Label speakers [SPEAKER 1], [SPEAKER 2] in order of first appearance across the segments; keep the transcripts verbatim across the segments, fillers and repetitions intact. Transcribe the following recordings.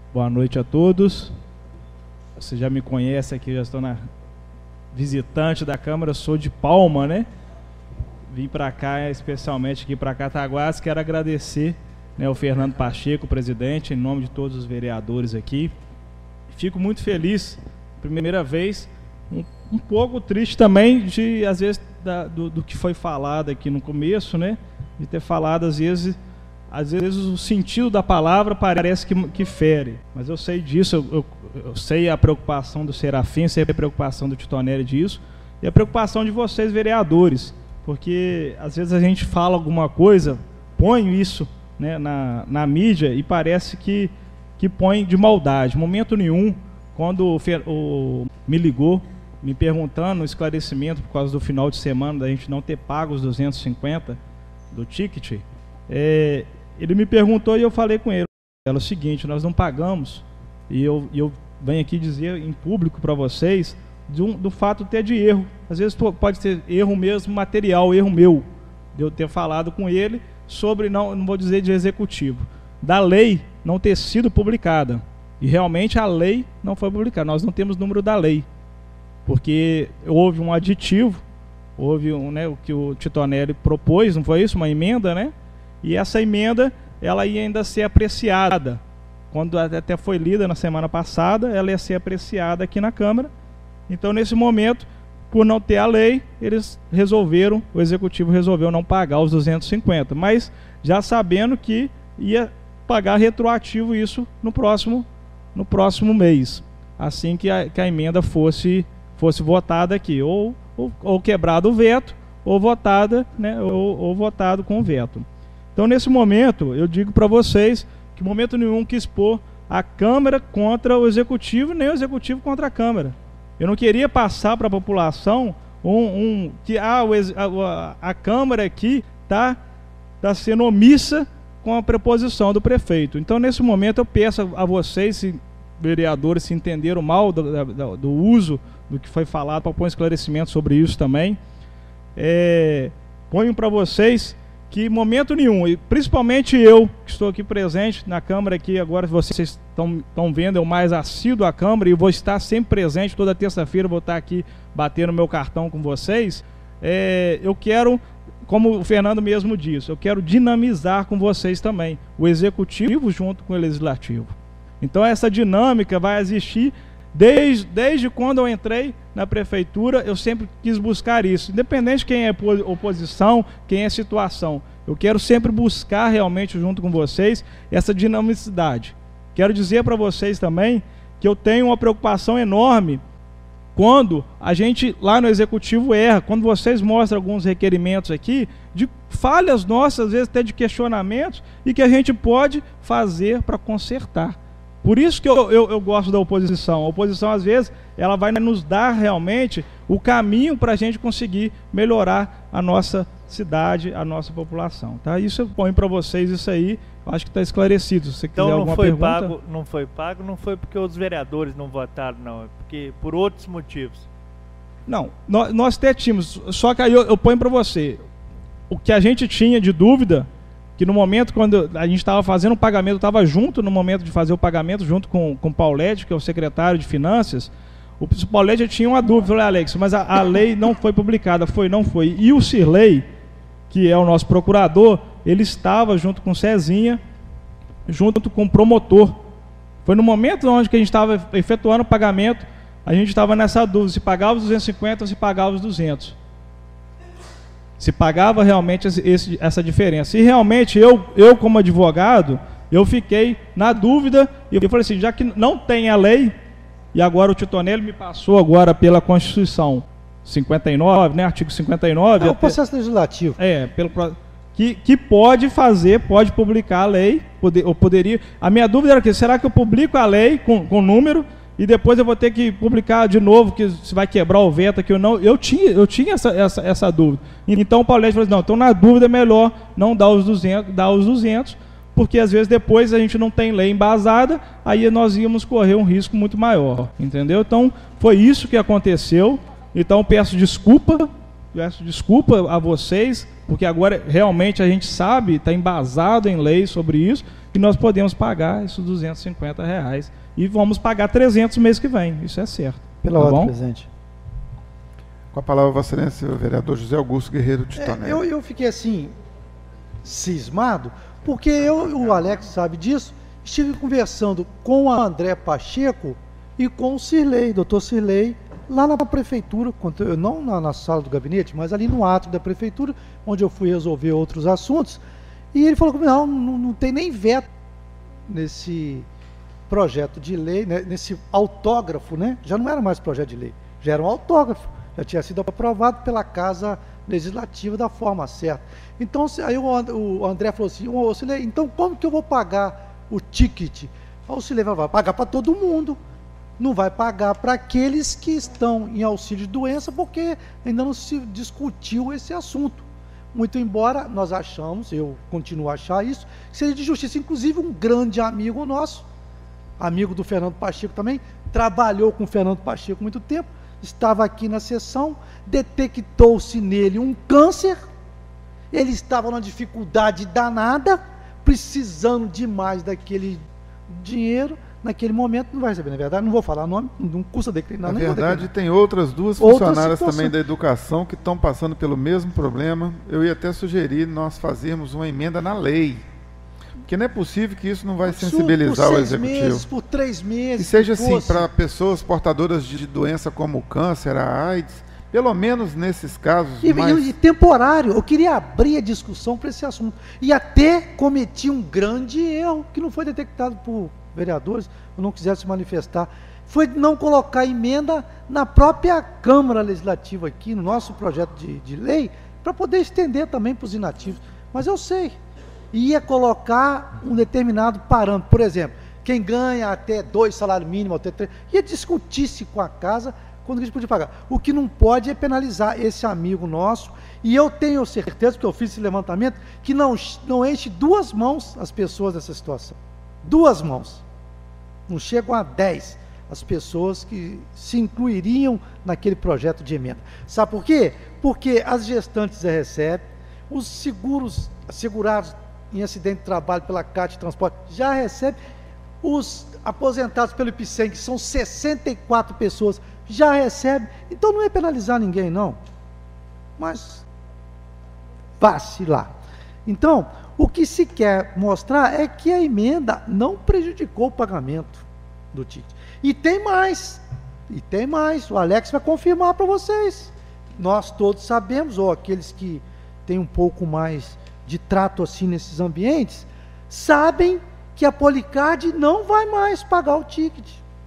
[SPEAKER 1] Boa noite a todos. Você já me conhece aqui, já estou na visitante da Câmara, sou de Palma, né? Vim para cá, especialmente aqui para Cataguás. Quero agradecer, né, ao Fernando Pacheco, presidente, em nome de todos os vereadores aqui. Fico muito feliz, primeira vez, um, um pouco triste também, de, às vezes, da, do, do que foi falado aqui no começo, né? De ter falado, às vezes, às vezes o sentido da palavra parece que, que fere. Mas eu sei disso, eu, eu, eu sei a preocupação do Serafim, sei a preocupação do Titonelli disso, e a preocupação de vocês, vereadores, porque às vezes a gente fala alguma coisa, põe isso, né, na, na mídia e parece que, que põe de maldade. Momento nenhum, quando o, o, me ligou, me perguntando o esclarecimento por causa do final de semana, da gente não ter pago os duzentos e cinquenta do ticket, é, ele me perguntou e eu falei com ele, é o seguinte, nós não pagamos, e eu, eu venho aqui dizer em público para vocês, do, do fato até de erro, às vezes pode ser erro mesmo material, erro meu, de eu ter falado com ele sobre, não, não vou dizer de executivo, da lei não ter sido publicada, e realmente a lei não foi publicada, nós não temos número da lei, porque houve um aditivo, houve um, né, o que o Titonelli propôs, não foi isso? Uma emenda, né? E essa emenda, ela ia ainda ser apreciada. Quando até foi lida na semana passada, ela ia ser apreciada aqui na Câmara. Então, nesse momento, por não ter a lei, eles resolveram, o Executivo resolveu não pagar os duzentos e cinquenta, mas já sabendo que ia pagar retroativo isso no próximo, no próximo mês, assim que a, que a emenda fosse, fosse votada aqui, ou, ou, ou quebrado o veto, ou votada, né, ou, ou votado com o veto. Então, nesse momento, eu digo para vocês que momento nenhum quis expor a Câmara contra o Executivo, nem o Executivo contra a Câmara. Eu não queria passar para a população um, um, que ah, a, a, a Câmara aqui está tá sendo omissa com a preposição do prefeito. Então, nesse momento, eu peço a vocês, se vereadores se entenderam mal do, do, do uso do que foi falado, para pôr um esclarecimento sobre isso também, é, ponho para vocês que momento nenhum, e principalmente eu, que estou aqui presente na Câmara, aqui agora vocês estão vendo, eu mais assíduo à Câmara e vou estar sempre presente, toda terça-feira vou estar aqui batendo meu cartão com vocês, é, eu quero, como o Fernando mesmo disse, eu quero dinamizar com vocês também, o Executivo junto com o Legislativo. Então essa dinâmica vai existir desde, desde quando eu entrei na Prefeitura, eu sempre quis buscar isso, independente de quem é oposição, quem é situação. Eu quero sempre buscar realmente junto com vocês essa dinamicidade. Quero dizer para vocês também que eu tenho uma preocupação enorme quando a gente lá no Executivo erra, quando vocês mostram alguns requerimentos aqui, de falhas nossas, às vezes até de questionamentos, e que a gente pode fazer para consertar. Por isso que eu, eu, eu gosto da oposição. A oposição, às vezes, ela vai nos dar realmente o caminho para a gente conseguir melhorar a nossa cidade, a nossa população. Tá? Isso eu ponho para vocês, isso aí, acho que está esclarecido. Se você
[SPEAKER 2] então
[SPEAKER 1] quiser
[SPEAKER 2] não
[SPEAKER 1] alguma
[SPEAKER 2] foi
[SPEAKER 1] pergunta...
[SPEAKER 2] pago, não foi pago, não foi porque os vereadores não votaram, não, é porque por outros motivos.
[SPEAKER 1] Não, nós, nós até tínhamos, só que aí eu, eu ponho para você, o que a gente tinha de dúvida, que no momento quando a gente estava fazendo o pagamento, estava junto no momento de fazer o pagamento, junto com, com o Paulete, que é o secretário de Finanças, o Paulete tinha uma dúvida, eu falei, Alex, mas a, a lei não foi publicada, foi, não foi. E o Cirlei, que é o nosso procurador, ele estava junto com o Cezinha, junto com o promotor. Foi no momento onde que a gente estava efetuando o pagamento, a gente estava nessa dúvida, se pagava os duzentos e cinquenta ou se pagava os duzentos. Se pagava realmente esse, essa diferença. E realmente eu, eu como advogado, eu fiquei na dúvida, e eu falei assim, já que não tem a lei, e agora o Titonelli me passou agora pela Constituição cinquenta e nove, né, artigo cinquenta e nove...
[SPEAKER 3] É o processo legislativo.
[SPEAKER 1] É, pelo, que, que pode fazer, pode publicar a lei, poder, eu poderia... A minha dúvida era que, será que eu publico a lei com, com número, e depois eu vou ter que publicar de novo, que se vai quebrar o veto aqui ou não? Eu tinha, eu tinha essa, essa, essa dúvida. Então o Paulete falou assim, não, então na dúvida é melhor não dar os duzentos, dar os duzentos, porque às vezes depois a gente não tem lei embasada, aí nós íamos correr um risco muito maior, entendeu? Então foi isso que aconteceu, então peço desculpa, peço desculpa a vocês, porque agora realmente a gente sabe, está embasado em lei sobre isso, e nós podemos pagar esses duzentos e cinquenta reais. E vamos pagar trezentos mês que vem, isso é certo.
[SPEAKER 3] Pela
[SPEAKER 1] tá
[SPEAKER 3] ordem,
[SPEAKER 1] bom?
[SPEAKER 3] presidente.
[SPEAKER 4] Com a palavra, Vossa Excelência, o vereador José Augusto Guerreiro de Tonelli.
[SPEAKER 3] É, eu, eu fiquei assim, cismado, porque eu, o Alex sabe disso, estive conversando com o André Pacheco e com o Cirlei, doutor Cirlei, lá na prefeitura, não na, na sala do gabinete, mas ali no átrio da prefeitura, onde eu fui resolver outros assuntos, e ele falou comigo, não, não, não tem nem veto nesse projeto de lei, né, nesse autógrafo, né? Já não era mais projeto de lei, já era um autógrafo, já tinha sido aprovado pela Casa Legislativa da forma certa. Então, aí o, o André falou assim, ô, Cirlei, então como que eu vou pagar o ticket? Aí o Cirlei vai pagar para todo mundo, não vai pagar para aqueles que estão em auxílio de doença, porque ainda não se discutiu esse assunto. Muito embora nós achamos, eu continuo a achar isso, que seria de justiça. Inclusive um grande amigo nosso, amigo do Fernando Pacheco também, trabalhou com o Fernando Pacheco muito tempo, estava aqui na sessão, detectou-se nele um câncer, ele estava numa dificuldade danada, precisando demais daquele dinheiro, naquele momento não vai receber, na verdade, não vou falar o nome, não custa declinar.
[SPEAKER 4] Na
[SPEAKER 3] nem
[SPEAKER 4] verdade, tem outras duas
[SPEAKER 3] Outra
[SPEAKER 4] funcionárias
[SPEAKER 3] situação.
[SPEAKER 4] também da educação que estão passando pelo mesmo problema. Eu ia até sugerir nós fazermos uma emenda na lei, porque não é possível que isso não vai sensibilizar
[SPEAKER 3] por
[SPEAKER 4] o
[SPEAKER 3] seis
[SPEAKER 4] executivo.
[SPEAKER 3] meses, por três meses.
[SPEAKER 4] Que seja
[SPEAKER 3] que
[SPEAKER 4] assim,
[SPEAKER 3] fosse.
[SPEAKER 4] para pessoas portadoras de doença como o câncer, a AIDS, pelo menos nesses casos
[SPEAKER 3] E,
[SPEAKER 4] mais...
[SPEAKER 3] e, e temporário, eu queria abrir a discussão para esse assunto. E até cometi um grande erro, que não foi detectado por vereadores, ou não quiseram se manifestar, foi não colocar emenda na própria Câmara Legislativa aqui, no nosso projeto de, de lei, para poder estender também para os inativos. Mas eu sei, ia colocar um determinado parâmetro, por exemplo, quem ganha até dois salários mínimos, até três, ia discutir-se com a casa quando a gente podia pagar. O que não pode é penalizar esse amigo nosso, e eu tenho certeza, porque eu fiz esse levantamento, que não, não enche duas mãos as pessoas dessa situação. Duas mãos. Não chegam a dez as pessoas que se incluiriam naquele projeto de emenda. Sabe por quê? Porque as gestantes já recebem, os seguros, segurados em acidente de trabalho pela Caixa de Transporte já recebem, os aposentados pelo IPCEM, que são sessenta e quatro pessoas, já recebem. Então não é penalizar ninguém, não. Mas vacilar. Então, o que se quer mostrar é que a emenda não prejudicou o pagamento do ticket. E tem mais, e tem mais, o Alex vai confirmar para vocês. Nós todos sabemos, ou aqueles que têm um pouco mais de trato assim nesses ambientes, sabem que a Policard não vai mais pagar o ticket,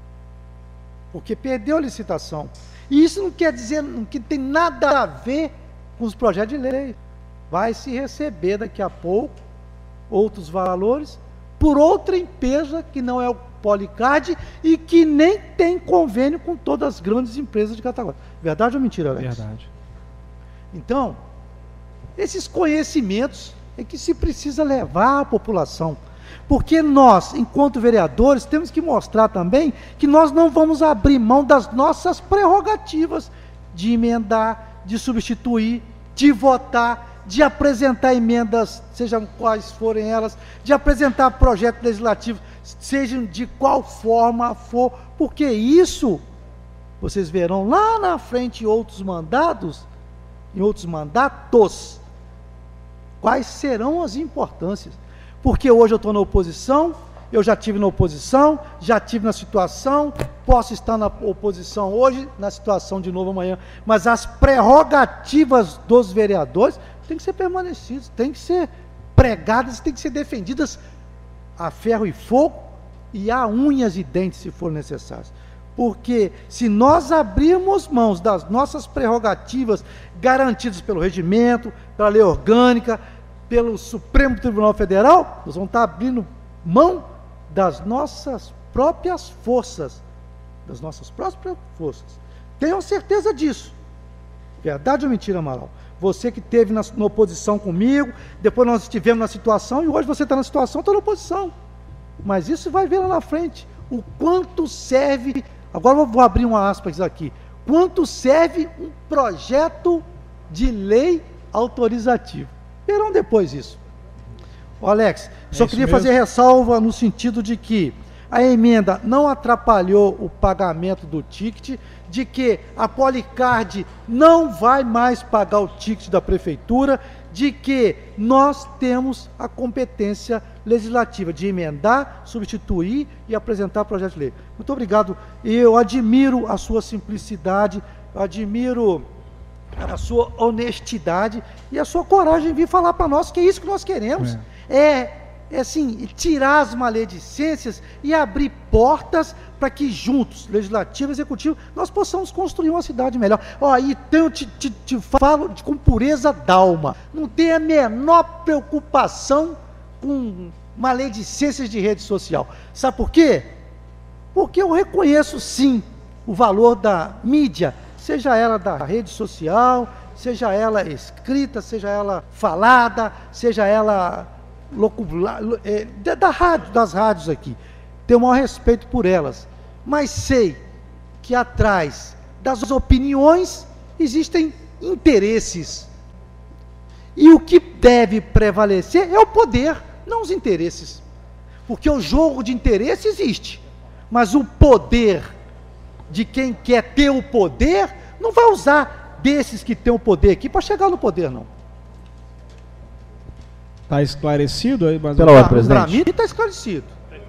[SPEAKER 3] porque perdeu a licitação. E isso não quer dizer, não que tem nada a ver com os projetos de lei. Vai se receber daqui a pouco outros valores por outra empresa que não é o Policard e que nem tem convênio com todas as grandes empresas de Cataguases. Verdade ou mentira, Alex?
[SPEAKER 1] Verdade.
[SPEAKER 3] Então, esses conhecimentos é que se precisa levar à população. Porque nós, enquanto vereadores, temos que mostrar também que nós não vamos abrir mão das nossas prerrogativas de emendar, de substituir, de votar, de apresentar emendas, sejam quais forem elas, de apresentar projetos legislativos, sejam de qual forma for, porque isso, vocês verão lá na frente em outros mandados, em outros mandatos, quais serão as importâncias. Porque hoje eu estou na oposição, eu já tive na oposição, já tive na situação, posso estar na oposição hoje, na situação de novo amanhã, mas as prerrogativas dos vereadores têm que ser permanecidas, têm que ser pregadas, têm que ser defendidas a ferro e fogo e a unhas e dentes, se for necessário. Porque se nós abrirmos mãos das nossas prerrogativas garantidas pelo regimento, pela lei orgânica, pelo Supremo Tribunal Federal, nós vamos estar abrindo mão das nossas próprias forças, das nossas próprias forças. Tenham certeza disso. Verdade ou mentira, Amaral? Você que esteve na, na oposição comigo, depois nós estivemos na situação, e hoje você está na situação, está na oposição. Mas isso vai ver lá na frente, o quanto serve, agora eu vou abrir uma aspas aqui, quanto serve um projeto de lei autorizativo. Verão depois isso. Ô Alex,
[SPEAKER 1] É
[SPEAKER 3] só
[SPEAKER 1] isso
[SPEAKER 3] queria
[SPEAKER 1] mesmo?
[SPEAKER 3] fazer ressalva no sentido de que a emenda não atrapalhou o pagamento do ticket, de que a Policard não vai mais pagar o ticket da prefeitura, de que nós temos a competência legislativa de emendar, substituir e apresentar projeto de lei. Muito obrigado. Eu admiro a sua simplicidade, eu admiro a sua honestidade e a sua coragem de vir falar para nós que é isso que nós queremos. É, é, é assim, tirar as maledicências e abrir portas para que juntos, legislativo e executivo, nós possamos construir uma cidade melhor. Ó, e tenho, te, te, te falo de, com pureza d'alma, não tenho a menor preocupação com maledicências de rede social. Sabe por quê? Porque eu reconheço sim o valor da mídia, seja ela da rede social, seja ela escrita, seja ela falada, seja ela locula, é, da rádio, das rádios aqui. Tenho o maior respeito por elas, mas sei que atrás das opiniões existem interesses. E o que deve prevalecer é o poder, não os interesses. Porque o jogo de interesse existe, mas o poder de quem quer ter o poder não vai usar desses que têm o poder aqui para chegar no poder, não.
[SPEAKER 1] Está esclarecido aí, mas
[SPEAKER 5] Pela ordem,
[SPEAKER 3] Para
[SPEAKER 5] presidente.
[SPEAKER 3] mim está esclarecido.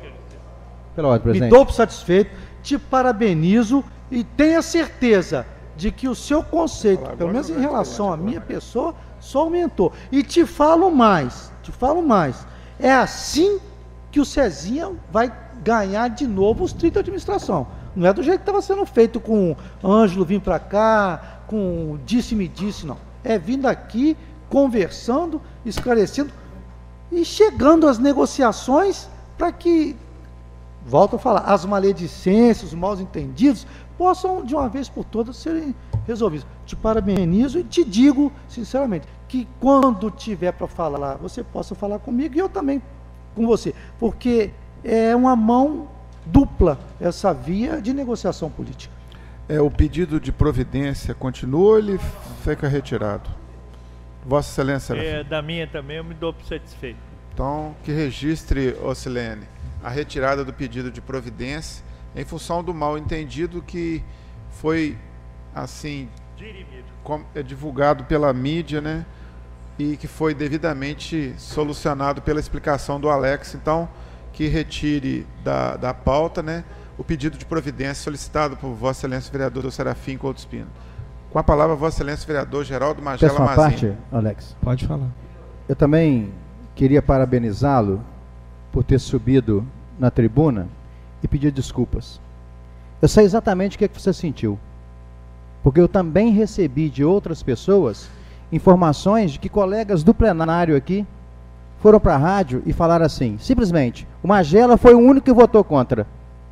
[SPEAKER 5] Pela ordem,
[SPEAKER 3] Me
[SPEAKER 5] presidente.
[SPEAKER 3] dou por satisfeito, te parabenizo e tenha certeza de que o seu conceito, pelo menos em relação à minha pessoa, só aumentou. E te falo mais, te falo mais, é assim que o Cezinha vai ganhar de novo os trinta de administração. Não é do jeito que estava sendo feito com Ângelo vir para cá, com disse-me disse, não. É vindo aqui, conversando, esclarecendo e chegando às negociações para que, volto a falar, as maledicências, os mal entendidos possam de uma vez por todas serem resolvidos. Te parabenizo e te digo sinceramente que quando tiver para falar, você possa falar comigo e eu também com você, porque é uma mão dupla essa via de negociação política.
[SPEAKER 4] É, o pedido de providência continua ou ele fica retirado? Vossa Excelência.
[SPEAKER 2] É, da minha também eu me dou por satisfeito.
[SPEAKER 4] Então, que registre, Ocilene, a retirada do pedido de providência em função do mal entendido que foi, assim,
[SPEAKER 2] Dirimido.
[SPEAKER 4] com, é, divulgado pela mídia, né? E que foi devidamente solucionado pela explicação do Alex. Então, que retire da, da pauta, né, o pedido de providência solicitado por Vossa Excelência vereador Serafim Couto Espino. Com a palavra, Vossa Excelência vereador Geraldo Magela
[SPEAKER 5] Peço uma
[SPEAKER 4] Mazin.
[SPEAKER 5] parte, Alex.
[SPEAKER 1] Pode falar.
[SPEAKER 5] Eu também queria parabenizá-lo por ter subido na tribuna e pedir desculpas. Eu sei exatamente o que, é que você sentiu, porque eu também recebi de outras pessoas informações de que colegas do plenário aqui foram para a rádio e falaram assim, simplesmente, o Magela foi o único que votou contra.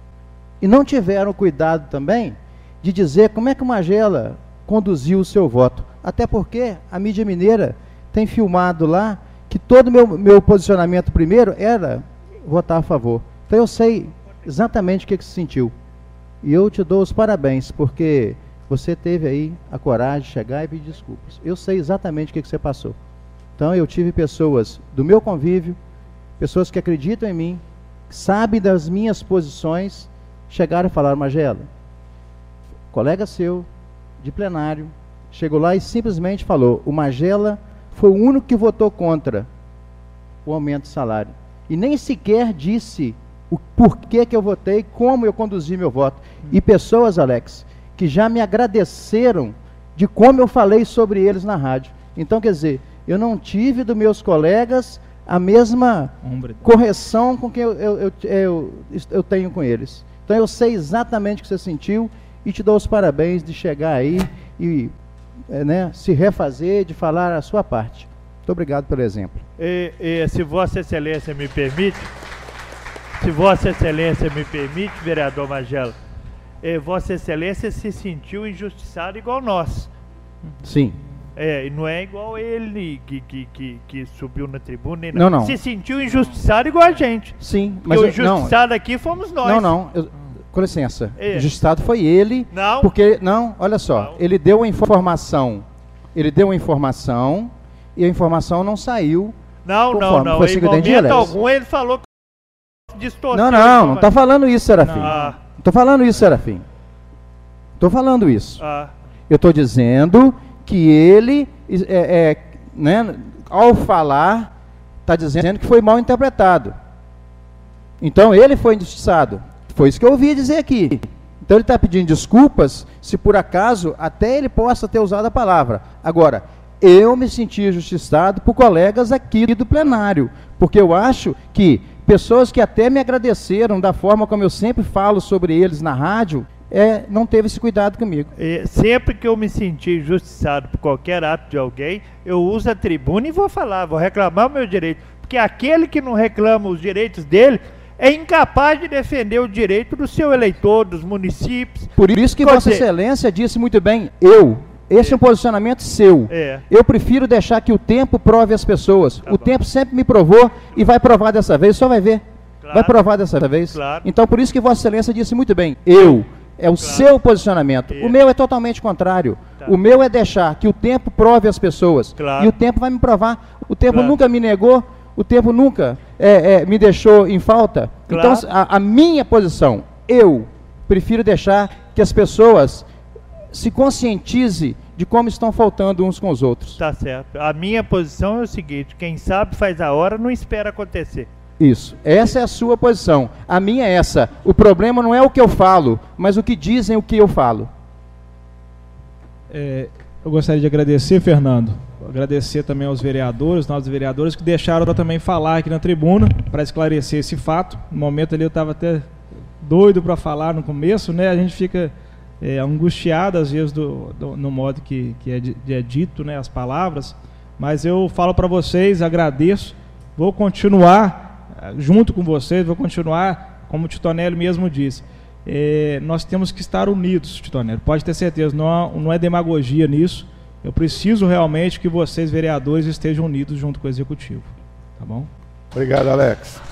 [SPEAKER 5] E não tiveram cuidado também de dizer como é que o Magela conduziu o seu voto. Até porque a mídia mineira tem filmado lá que todo o meu, meu posicionamento primeiro era votar a favor. Então eu sei exatamente o que, que se sentiu. E eu te dou os parabéns, porque você teve aí a coragem de chegar e pedir desculpas. Eu sei exatamente o que, que você passou. Então eu tive pessoas do meu convívio, pessoas que acreditam em mim, que sabem das minhas posições, chegaram e falaram, Magela, colega seu, de plenário, chegou lá e simplesmente falou, o Magela foi o único que votou contra o aumento de salário. E nem sequer disse o porquê que eu votei, como eu conduzi meu voto. E pessoas, Alex, que já me agradeceram de como eu falei sobre eles na rádio. Então, quer dizer, eu não tive dos meus colegas a mesma
[SPEAKER 1] Hombre.
[SPEAKER 5] correção com que eu, eu, eu, eu, eu tenho com eles. Então eu sei exatamente o que você sentiu e te dou os parabéns de chegar aí e é, né, se refazer, de falar a sua parte. Muito obrigado pelo exemplo.
[SPEAKER 2] E, e, se Vossa Excelência me permite, se Vossa Excelência me permite, vereador Magela, e Vossa Excelência se sentiu injustiçado igual nós.
[SPEAKER 5] Sim.
[SPEAKER 2] É, e não é igual ele que, que, que, que subiu na tribuna. Nem
[SPEAKER 5] Não,
[SPEAKER 2] nada.
[SPEAKER 5] não.
[SPEAKER 2] Se sentiu injustiçado igual a gente.
[SPEAKER 5] Sim,
[SPEAKER 2] Mas
[SPEAKER 5] mas
[SPEAKER 2] o
[SPEAKER 5] eu, não,
[SPEAKER 2] injustiçado aqui fomos nós.
[SPEAKER 5] não, não, eu, com licença.
[SPEAKER 2] É.
[SPEAKER 5] O injustiçado foi ele,
[SPEAKER 2] Não.
[SPEAKER 5] porque, não, olha só,
[SPEAKER 2] Não.
[SPEAKER 5] ele deu a informação, ele deu a informação e a informação não saiu
[SPEAKER 2] Não, não,
[SPEAKER 5] Conforme
[SPEAKER 2] não.
[SPEAKER 5] foi
[SPEAKER 2] Em
[SPEAKER 5] seguido em
[SPEAKER 2] momento
[SPEAKER 5] dias.
[SPEAKER 2] algum ele falou que distorceu.
[SPEAKER 5] Não, não, não está falando isso, Serafim.
[SPEAKER 2] Ah,
[SPEAKER 5] Não estou falando isso, Serafim. Estou falando isso.
[SPEAKER 2] ah,
[SPEAKER 5] Eu estou dizendo que ele, é, é, né, ao falar, está dizendo que foi mal interpretado. Então ele foi injustiçado. Foi isso que eu ouvi dizer aqui. Então ele está pedindo desculpas se por acaso até ele possa ter usado a palavra. Agora, eu me senti injustiçado por colegas aqui do plenário, porque eu acho que pessoas que até me agradeceram da forma como eu sempre falo sobre eles na rádio, é, não teve esse cuidado comigo.
[SPEAKER 2] e sempre que eu me senti injustiçado por qualquer ato de alguém, eu uso a tribuna e vou falar, vou reclamar o meu direito. Porque aquele que não reclama os direitos dele é incapaz de defender o direito do seu eleitor, dos municípios.
[SPEAKER 5] Por isso que
[SPEAKER 2] Quer
[SPEAKER 5] Vossa
[SPEAKER 2] dizer-
[SPEAKER 5] Excelência disse muito bem, eu, esse é um posicionamento seu.
[SPEAKER 2] É.
[SPEAKER 5] Eu prefiro deixar que o tempo prove as pessoas.
[SPEAKER 2] Tá
[SPEAKER 5] o
[SPEAKER 2] bom.
[SPEAKER 5] tempo sempre me provou e vai provar dessa vez, só vai ver.
[SPEAKER 2] Claro.
[SPEAKER 5] Vai provar dessa vez.
[SPEAKER 2] Claro.
[SPEAKER 5] Então, por isso que Vossa Excelência disse muito bem, eu, é o seu posicionamento.
[SPEAKER 2] É.
[SPEAKER 5] O meu é totalmente contrário.
[SPEAKER 2] Tá.
[SPEAKER 5] O meu é deixar que o tempo prove as pessoas.
[SPEAKER 2] Claro.
[SPEAKER 5] E o tempo vai me provar. O tempo
[SPEAKER 2] Claro.
[SPEAKER 5] nunca me negou, o tempo nunca é, é, me deixou em falta.
[SPEAKER 2] Claro.
[SPEAKER 5] Então, a, a minha posição, eu prefiro deixar que as pessoas se conscientize de como estão faltando uns com os outros.
[SPEAKER 2] Tá certo. A minha posição é o seguinte, quem sabe faz a hora, não espera acontecer.
[SPEAKER 5] Isso. Essa é a sua posição. A minha é essa. O problema não é o que eu falo, mas o que dizem o que eu falo.
[SPEAKER 1] É, eu gostaria de agradecer, Fernando. Agradecer também aos vereadores, nossos vereadores, que deixaram eu também falar aqui na tribuna para esclarecer esse fato. No momento ali eu estava até doido para falar no começo, né? A gente fica é, angustiado às vezes do, do, no modo que, que é, di- é dito, né, as palavras. Mas eu falo para vocês, agradeço. Vou continuar eh, junto com vocês, vou continuar, como o Titonelli mesmo disse. É, nós temos que estar unidos, Titonelli. Pode ter certeza, não, não é demagogia nisso. Eu preciso realmente que vocês, vereadores, estejam unidos junto com o Executivo. Tá bom?
[SPEAKER 4] Obrigado, Alex.